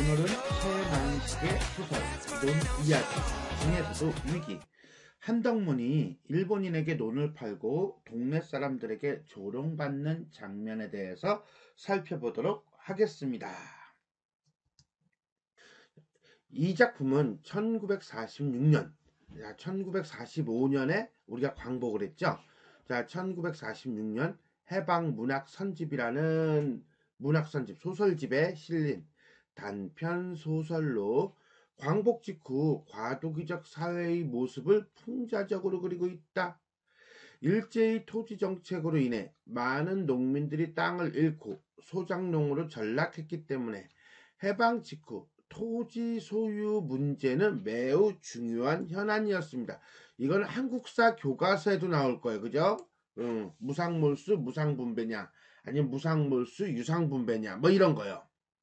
오늘은 최만식의 소설 논 이야기 중에서도 위기 한덕문이 일본인에게 논을 팔고 동네 사람들에게 조롱받는 장면에 대해서 살펴보도록 하겠습니다. 이 작품은 1946년, 1945년에 우리가 광복을 했죠. 자, 1946년 해방문학선집이라는 문학선집 소설집에 실린 단편 소설로 광복 직후 과도기적 사회의 모습을 풍자적으로 그리고 있다. 일제의 토지 정책으로 인해 많은 농민들이 땅을 잃고 소작농으로 전락했기 때문에 해방 직후 토지 소유 문제는 매우 중요한 현안이었습니다. 이건 한국사 교과서에도 나올 거예요. 그죠? 무상몰수 무상분배냐 아니면 무상몰수 유상분배냐 뭐 이런 거요.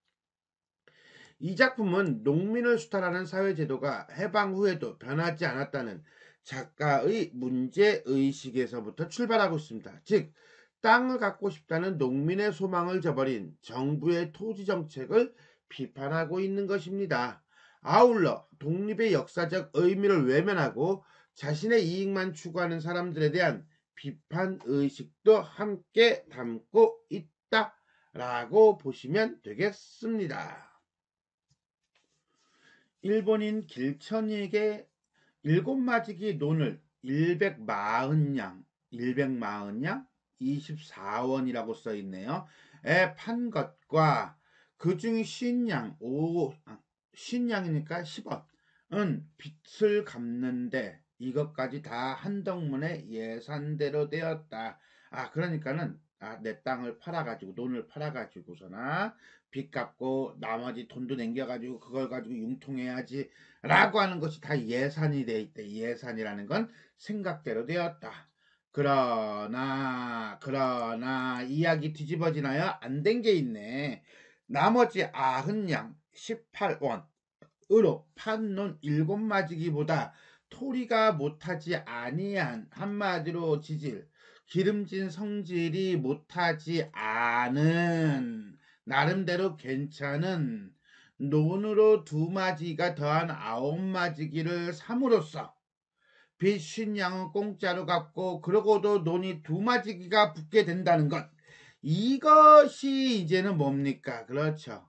이 작품은 농민을 수탈하는 사회제도가 해방 후에도 변하지 않았다는 작가의 문제의식에서부터 출발하고 있습니다. 즉 땅을 갖고 싶다는 농민의 소망을 저버린 정부의 토지정책을 비판하고 있는 것입니다. 아울러 독립의 역사적 의미를 외면하고 자신의 이익만 추구하는 사람들에 대한 비판의식도 함께 담고 있다라고 보시면 되겠습니다. 일본인 길천이에게 7마지기 논을 140냥 24원이라고 써있네요. 에 판 것과 그 중 50냥 50냥이니까 10원은 빚을 갚는데 이것까지 다 한덕문의 예산대로 되었다. 그러니까는 내 땅을 팔아가지고 논을 팔아가지고서나 빚 갚고 나머지 돈도 남겨가지고 그걸 가지고 융통해야지 라고 하는 것이 다 예산이 돼 있대. 예산이라는 건 생각대로 되었다. 그러나 이야기 뒤집어지나요? 안 된 게 있네. 나머지 90냥 18원으로 판 논 7마지기보다 토리가 못하지 아니한, 한마디로 지질, 기름진 성질이 못하지 않은, 나름대로 괜찮은 논으로 2마지기가 더한 9마지기를 삼으로써 빚 50냥은 공짜로 갚고 그러고도 논이 2마지기가 붙게 된다는 것, 이것이 이제는 뭡니까? 그렇죠.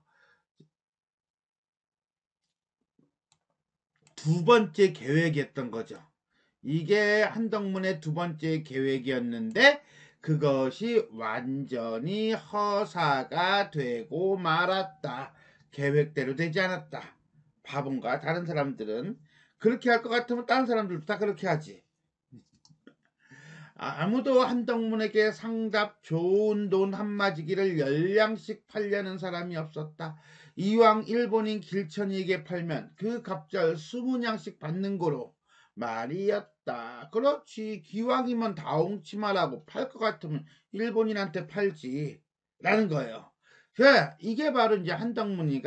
두 번째 계획이었던 거죠. 이게 한덕문의 두 번째 계획이었는데 그것이 완전히 허사가 되고 말았다. 계획대로 되지 않았다. 바본가? 다른 사람들은 그렇게 할 것 같으면 다른 사람들도 다 그렇게 하지. 아무도 한덕문에게 상답 좋은 돈 한마지기를 10냥씩 팔려는 사람이 없었다. 이왕 일본인 길천이에게 팔면 그 갑절 20냥씩 받는 거로 말이었다. 그렇지, 기왕이면 다옹치마라고 팔 것 같으면 일본인한테 팔지 라는 거예요. 이게 바로 이제 한덕문의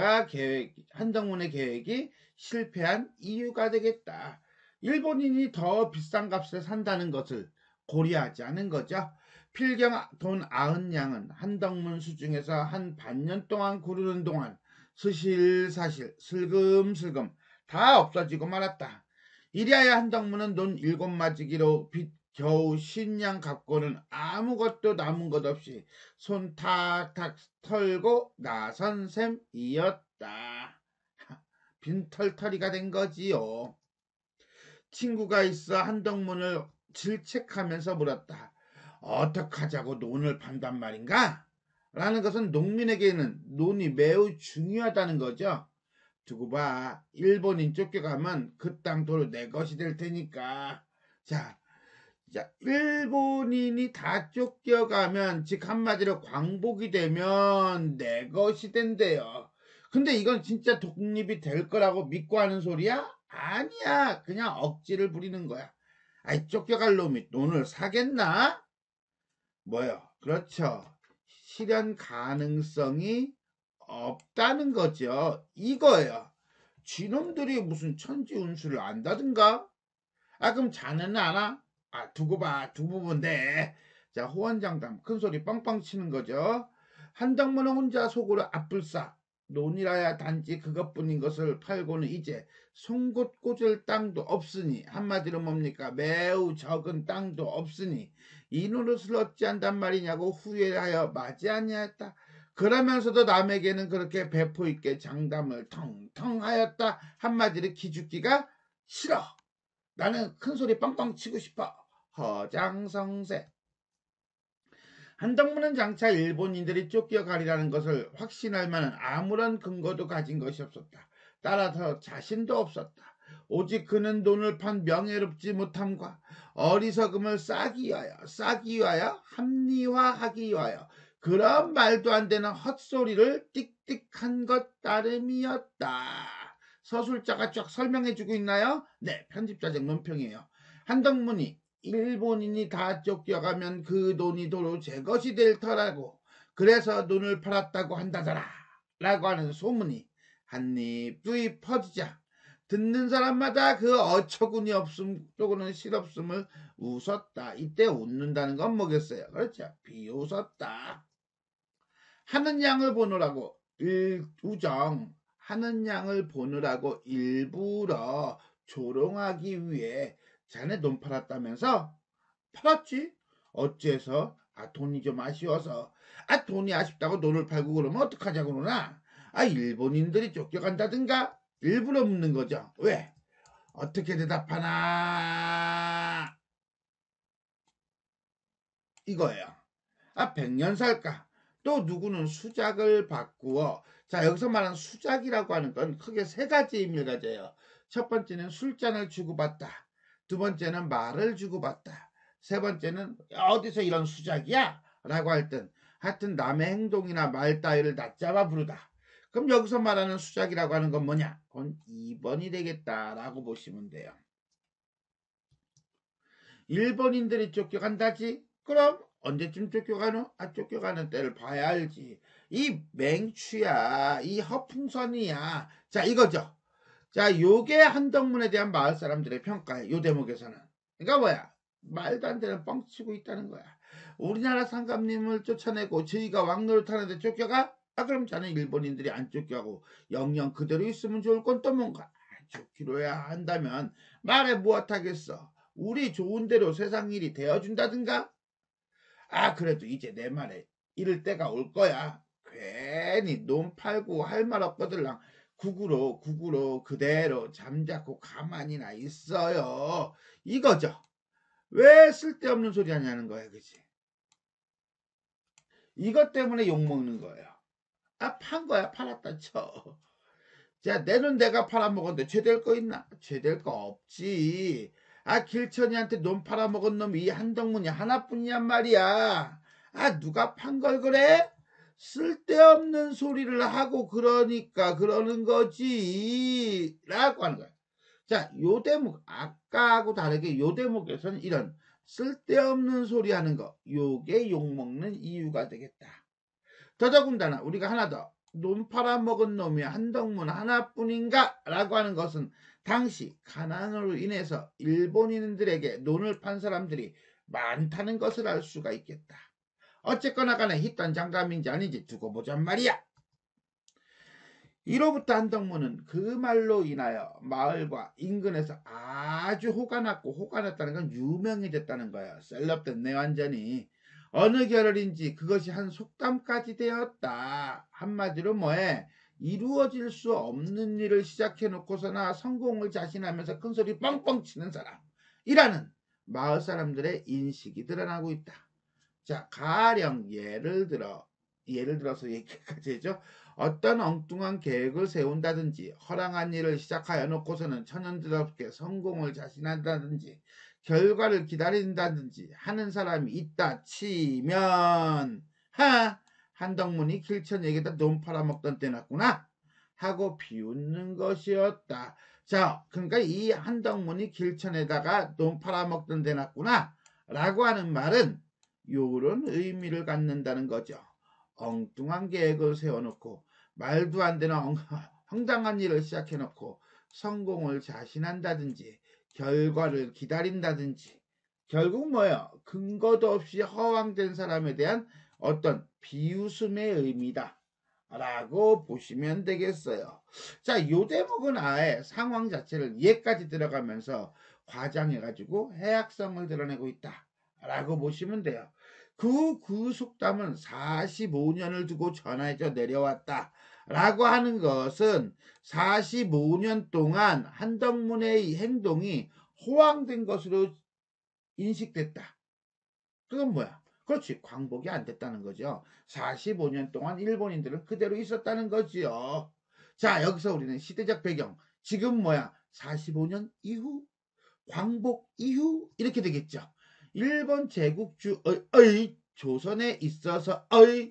계획이 실패한 이유가 되겠다. 일본인이 더 비싼 값에 산다는 것을 고려하지 않은 거죠. 필경 돈 90냥은 한덕문 수중에서 한 반년 동안 구르는 동안 스실사실 슬금슬금 다 없어지고 말았다. 이리하여 한덕문은 논 7마지기로 빚 겨우 50냥 갚고는 아무것도 남은 것 없이 손 탁탁 털고 나선 셈이었다. 빈털터리가 된 거지요. 친구가 있어 한덕문을 질책하면서 물었다. 어떡하자고 논을 판단 말인가? 라는 것은 농민에게는 논이 매우 중요하다는 거죠. 두고 봐. 일본인 쫓겨가면 그 땅 도로 내 것이 될 테니까. 자, 일본인이 다 쫓겨가면, 즉 한마디로 광복이 되면 내 것이 된대요. 근데 이건 진짜 독립이 될 거라고 믿고 하는 소리야? 아니야. 그냥 억지를 부리는 거야. 쫓겨갈 놈이 돈을 사겠나? 뭐요? 그렇죠. 실현 가능성이 없다는 거죠. 이거예요. 쥐놈들이 무슨 천지운수를 안다든가? 그럼 자네는 아나? 두고 봐. 두고 본데. 자, 호언장담. 큰소리 빵빵 치는 거죠. 한덕문은 혼자 속으로 앞불싸. 논이라야 단지 그것뿐인 것을 팔고는 이제 송곳 꽂을 땅도 없으니, 한마디로 뭡니까? 매우 적은 땅도 없으니 이 노릇을 어찌한단 말이냐고 후회하여 맞이 아니하였다. 그러면서도 남에게는 그렇게 배포 있게 장담을 텅텅 하였다. 한마디로 기죽기가 싫어. 나는 큰 소리 빵빵 치고 싶어. 허장성세. 한덕문은 장차 일본인들이 쫓겨가리라는 것을 확신할 만한 아무런 근거도 가진 것이 없었다. 따라서 자신도 없었다. 오직 그는 돈을 판 명예롭지 못함과 어리석음을 싸기 위하여 합리화하기 위하여 그런 말도 안 되는 헛소리를 띡띡한 것 따름이었다. 서술자가 쫙 설명해주고 있나요? 네, 편집자적 논평이에요. 한덕문이 일본인이 다 쫓겨가면 그 돈이 도로 제 것이 될 터라고, 그래서 돈을 팔았다고 한다더라 라고 하는 소문이 한입 두입 퍼지자 듣는 사람마다 그 어처구니 없음 또는 실없음을 웃었다. 이때 웃는다는 건 뭐겠어요? 그렇죠, 비웃었다. 하는 양을 보느라고 하는 양을 보느라고 일부러 조롱하기 위해 자네 돈 팔았다면서? 팔았지. 어째서? 돈이 좀 아쉬워서. 돈이 아쉽다고 돈을 팔고 그러면 어떡하자고 그러나? 일본인들이 쫓겨간다든가? 일부러 묻는 거죠. 왜? 어떻게 대답하나? 이거예요. 100년 살까? 또 누구는 수작을 바꾸어. 자, 여기서 말하는 수작이라고 하는 건 크게 세 가지 의미를 가져요. 첫 번째는 술잔을 주고받다. 두 번째는 말을 주고받다. 세 번째는 어디서 이런 수작이야? 라고 할 땐 하여튼 남의 행동이나 말 따위를 낮잡아 부르다. 그럼 여기서 말하는 수작이라고 하는 건 뭐냐? 그건 2번이 되겠다라고 보시면 돼요. 일본인들이 쫓겨간다지? 그럼 언제쯤 쫓겨가노? 쫓겨가는 때를 봐야 알지. 이 맹추야, 이 허풍선이야. 자, 이거죠. 자, 요게 한덕문에 대한 마을 사람들의 평가예요. 요 대목에서는. 그러니까 뭐야? 말도 안 되는 뻥치고 있다는 거야. 우리나라 상감님을 쫓아내고 저희가 왕노릇하는데 쫓겨가? 그럼 자는 일본인들이 안 쫓겨가고 영영 그대로 있으면 좋을 건 또 뭔가? 좋기로야 한다면 말해 무엇하겠어. 우리 좋은 대로 세상 일이 되어준다든가? 그래도 이제 내 말에 이럴 때가 올 거야. 괜히 놈 팔고 할 말 없거들랑 국으로 그대로 잠자코 가만히나 있어요. 이거죠. 왜 쓸데없는 소리 하냐는 거야, 그치? 이것 때문에 욕먹는 거예요. 판 거야, 팔았다 쳐. 자, 내 눈 내가 팔아먹었는데 죄 될 거 있나? 죄 될 거 없지. 길천이한테 놈 팔아먹은 놈이 한덕문이 하나뿐이란 말이야. 누가 판 걸 그래? 쓸데없는 소리를 하고 그러니까 그러는 거지. 라고 하는 거야. 자, 요 대목, 아까하고 다르게 요 대목에서는 이런 쓸데없는 소리 하는 거, 요게 욕먹는 이유가 되겠다. 더더군다나 우리가 하나 더, 놈 팔아먹은 놈이 한덕문 하나뿐인가? 라고 하는 것은 당시 가난으로 인해서 일본인들에게 논을 판 사람들이 많다는 것을 알 수가 있겠다. 어쨌거나 간에 히딴 장담인지 아닌지 두고 보잔 말이야. 이로부터 한덕문은 그 말로 인하여 마을과 인근에서 아주 호가 났고, 호가 났다는 건 유명해졌다는 거야. 셀럽됐네 완전히. 어느 결을인지 그것이 한 속담까지 되었다. 한마디로 뭐해? 이루어질 수 없는 일을 시작해놓고서나 성공을 자신하면서 큰소리 뻥뻥 치는 사람이라는 마을 사람들의 인식이 드러나고 있다. 자, 가령 예를 들어서 얘기까지 해죠. 어떤 엉뚱한 계획을 세운다든지 허랑한 일을 시작하여 놓고서는 천연스럽게 성공을 자신한다든지 결과를 기다린다든지 하는 사람이 있다 치면 한덕문이 길천에게다 돈 팔아먹던 때났구나 하고 비웃는 것이었다. 자, 그러니까 이 한덕문이 길천에다가 돈 팔아먹던 데났구나 라고 하는 말은 요런 의미를 갖는다는 거죠. 엉뚱한 계획을 세워놓고 말도 안 되는 황당한 일을 시작해놓고 성공을 자신한다든지 결과를 기다린다든지 결국 뭐예요? 근거도 없이 허황된 사람에 대한 어떤 비웃음의 의미다 라고 보시면 되겠어요. 자, 요 대목은 아예 상황 자체를 얘까지 들어가면서 과장해가지고 해악성을 드러내고 있다 라고 보시면 돼요. 그 속담은 45년을 두고 전해져 내려왔다 라고 하는 것은 45년 동안 한덕문의 행동이 호황된 것으로 인식됐다. 그건 뭐야? 그렇지, 광복이 안 됐다는 거죠. 45년 동안 일본인들은 그대로 있었다는 거지요. 자, 여기서 우리는 시대적 배경, 지금 뭐야? 45년 이후, 광복 이후 이렇게 되겠죠. 일본 제국주 조선에 있어서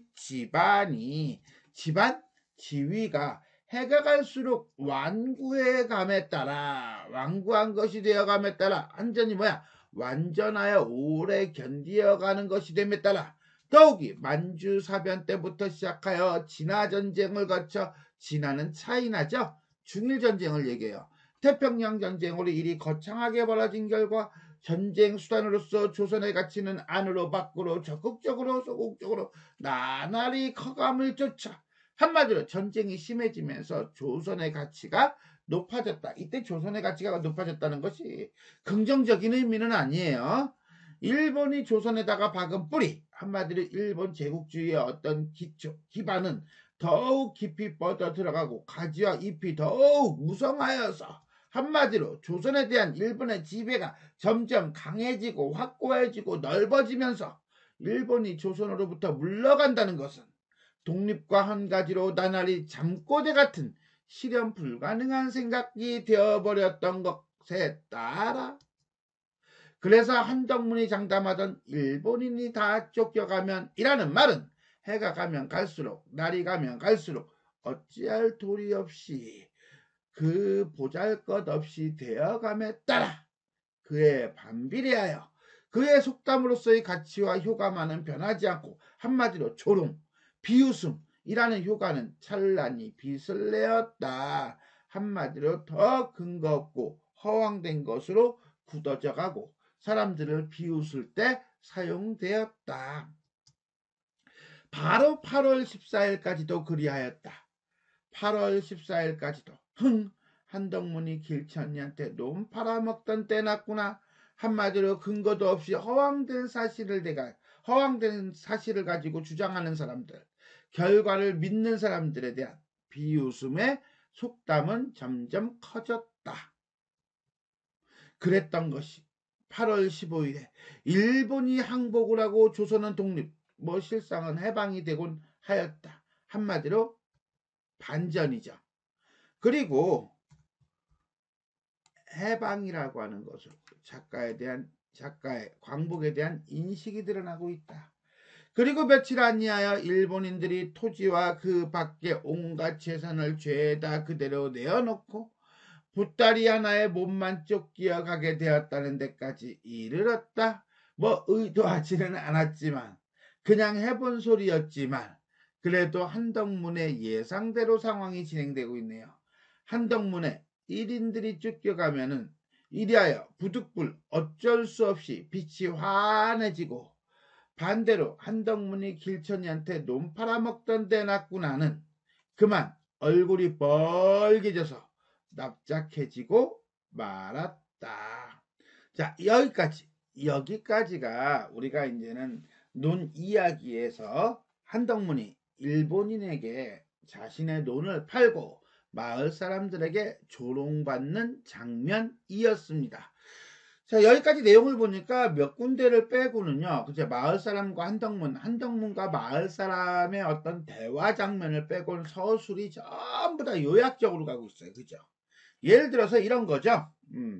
집안이 집안 지위가 해가 갈수록 완구해 감에 따라 완구한 것이 되어감에 따라 완전히 뭐야? 완전하여 오래 견디어가는 것이 됨에 따라 더욱이 만주사변 때부터 시작하여 진화전쟁을 거쳐 진화는 차이나죠. 중일전쟁을 얘기해요. 태평양 전쟁으로 일이 거창하게 벌어진 결과 전쟁 수단으로서 조선의 가치는 안으로 밖으로 적극적으로 소극적으로 나날이 커감을 쫓아 한마디로 전쟁이 심해지면서 조선의 가치가 높아졌다. 이때 조선의 가치가 높아졌다는 것이 긍정적인 의미는 아니에요. 일본이 조선에다가 박은 뿌리, 한마디로 일본 제국주의의 어떤 기반은 더욱 깊이 뻗어 들어가고 가지와 잎이 더욱 무성하여서 한마디로 조선에 대한 일본의 지배가 점점 강해지고 확고해지고 넓어지면서 일본이 조선으로부터 물러간다는 것은 독립과 한 가지로 나날이 잠꼬대 같은 실현 불가능한 생각이 되어버렸던 것에 따라 그래서 한덕문이 장담하던 일본인이 다 쫓겨가면 이라는 말은 해가 가면 갈수록 날이 가면 갈수록 어찌할 도리 없이 그 보잘것없이 되어감에 따라 그의 반비례하여 그의 속담으로서의 가치와 효과만은 변하지 않고 한마디로 조롱, 비웃음이라는 효과는 찬란히 빛을 내었다. 한마디로 더 근거 없고 허황된 것으로 굳어져 가고 사람들을 비웃을 때 사용되었다. 바로 8월 14일까지도 그리하였다. 8월 14일까지도 한덕문이 길천이한테 놈 팔아먹던 때 났구나. 한마디로 근거도 없이 허황된 사실을 가지고 주장하는 사람들, 결과를 믿는 사람들에 대한 비웃음의 속담은 점점 커졌다. 그랬던 것이 8월 15일에 일본이 항복을 하고 조선은 독립, 실상은 해방이 되곤 하였다. 한마디로 반전이죠. 그리고 해방이라고 하는 것을 작가의 광복에 대한 인식이 드러나고 있다. 그리고 며칠 아니하여 일본인들이 토지와 그 밖에 온갖 재산을 죄다 그대로 내어놓고 보따리 하나에 몸만 쫓기어 가게 되었다는 데까지 이르렀다. 의도하지는 않았지만 그냥 해본 소리였지만 그래도 한덕문의 예상대로 상황이 진행되고 있네요. 한덕문의 1인들이 쫓겨가면은 이리하여 부득불 어쩔 수 없이 빛이 환해지고 반대로 한덕문이 길천이한테 놈 팔아먹던 데 났구나는 그만 얼굴이 빨개져서 납작해지고 말았다. 자, 여기까지가 우리가 이제는 논 이야기에서 한덕문이 일본인에게 자신의 논을 팔고 마을 사람들에게 조롱받는 장면이었습니다. 자, 여기까지 내용을 보니까 몇 군데를 빼고는요, 그죠? 마을 사람과 한덕문과 마을 사람의 어떤 대화 장면을 빼고는 서술이 전부 다 요약적으로 가고 있어요. 그죠? 예를 들어서 이런 거죠.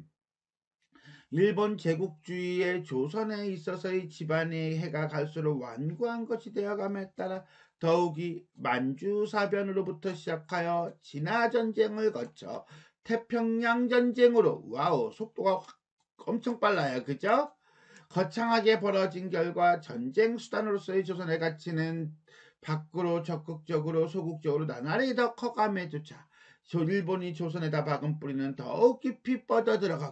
일본 제국주의의 조선에 있어서의 집안의 해가 갈수록 완고한 것이 되어감에 따라 더욱이 만주사변으로부터 시작하여 진화전쟁을 거쳐 태평양전쟁으로 속도가 엄청 빨라요. 그죠? 거창하게 벌어진 결과 전쟁 수단으로서의 조선의 가치는 밖으로 적극적으로 소극적으로 나날이 더 커감에 조차 일본이 조선에다 박은 뿌리는 더욱 깊이 뻗어 들어가고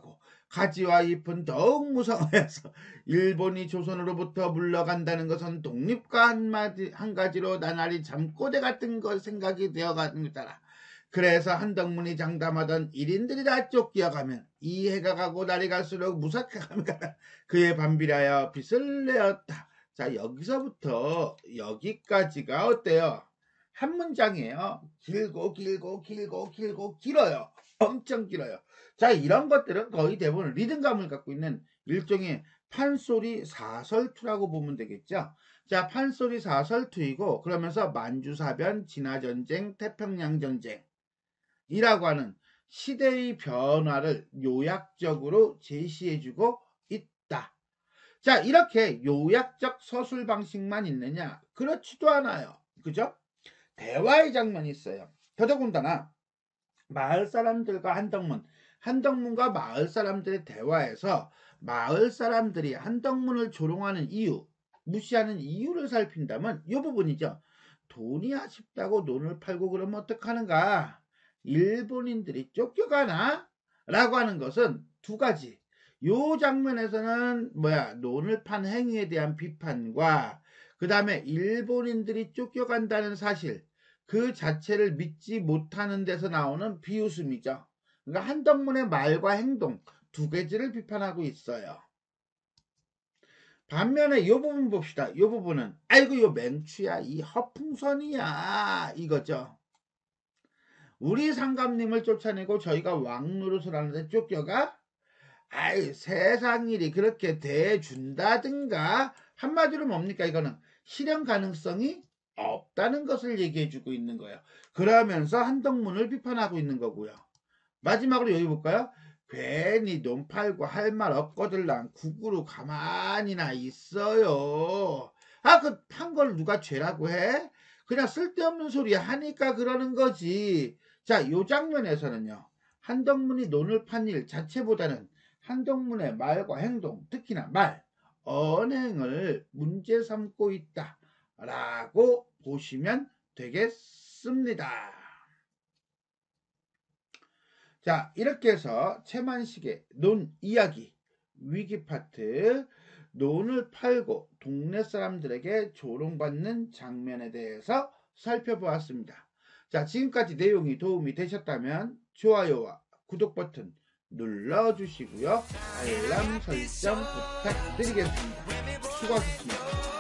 가지와 잎은 더욱 무성하여서 일본이 조선으로부터 물러간다는 것은 독립과 한 가지로 나날이 잠꼬대 같은 것 생각이 되어갑니다. 그래서 한덕문이 장담하던 1인들이 다 쫓겨가면 이 해가 가고 날이 갈수록 무섭게 갑니다. 그에 반비례하여 빚을 내었다. 자, 여기서부터 여기까지가 어때요? 한 문장이에요. 길고 길어요. 엄청 길어요. 자, 이런 것들은 거의 대부분 리듬감을 갖고 있는 일종의 판소리 사설투라고 보면 되겠죠. 자, 판소리 사설투이고 그러면서 만주사변, 진화전쟁, 태평양전쟁 이라고 하는 시대의 변화를 요약적으로 제시해주고 있다. 자, 이렇게 요약적 서술 방식만 있느냐? 그렇지도 않아요. 그죠? 대화의 장면이 있어요. 더더군다나 마을 사람들과 한덕문과 마을 사람들의 대화에서 마을 사람들이 한덕문을 조롱하는 이유, 무시하는 이유를 살핀다면 이 부분이죠. 돈이 아쉽다고 논을 팔고 그러면 어떡하는가? 일본인들이 쫓겨가나? 라고 하는 것은 두 가지. 요 장면에서는 논을 판 행위에 대한 비판과 그 다음에 일본인들이 쫓겨간다는 사실 그 자체를 믿지 못하는 데서 나오는 비웃음이죠. 그러니까 한덕문의 말과 행동 두 가지를 비판하고 있어요. 반면에 이 부분 봅시다. 이 부분은 아이고 요 맹추야 이 허풍선이야 이거죠. 우리 상감님을 쫓아내고 저희가 왕노릇을 하는데 쫓겨가? 아이 세상 일이 그렇게 대준다든가 한마디로 뭡니까 이거는 실현 가능성이 없다는 것을 얘기해주고 있는 거예요. 그러면서 한덕문을 비판하고 있는 거고요. 마지막으로 여기 볼까요? 괜히 돈 팔고 할 말 없거들랑 국으로 가만히나 있어요. 아, 그 판 걸 누가 죄라고 해? 그냥 쓸데없는 소리 하니까 그러는 거지. 자, 요 장면에서는요. 한덕문이 논을 판 일 자체보다는 한덕문의 말과 행동, 특히나 말, 언행을 문제 삼고 있다. 라고 보시면 되겠습니다. 자, 이렇게 해서 최만식의 논 이야기 위기 파트 논을 팔고 동네 사람들에게 조롱받는 장면에 대해서 살펴보았습니다. 자, 지금까지 내용이 도움이 되셨다면 좋아요와 구독 버튼 눌러주시고요. 알람 설정 부탁드리겠습니다. 수고하셨습니다.